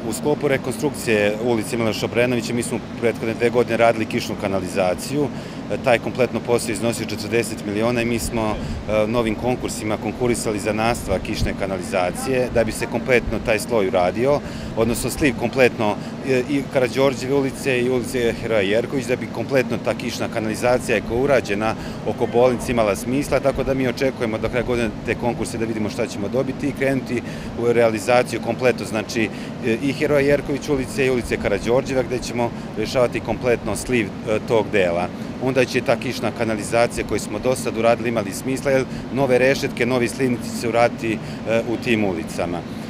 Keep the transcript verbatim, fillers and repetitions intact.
U sklopu rekonstrukcije ulice Miloša Obrenovića mi smo prethodne dve godine radili kišnu kanalizaciju. Taj kompletno posao iznosio četrdeset miliona i mi smo novim konkursima konkurisali za nastavak kišne kanalizacije da bi se kompletno taj sloj uradio, odnosno sliv kompletno i Karađorđeve ulice i ulice Heroja Jerković, da bi kompletno ta kišna kanalizacija koja je urađena oko bolnice imala smisla, tako da mi očekujemo do kraja godine te konkurse da vidimo šta ćemo dobiti i krenuti u realizaciju kompletno, znači i Heroja Jerković ulice i ulice Karađorđeva, gde ćemo rešavati kompletno sliv tog dela. Onda će ta kišna kanalizacija koju smo do sad uradili imali smisla, jer nove rešetke, novi slivnici se uraditi u tim ulicama.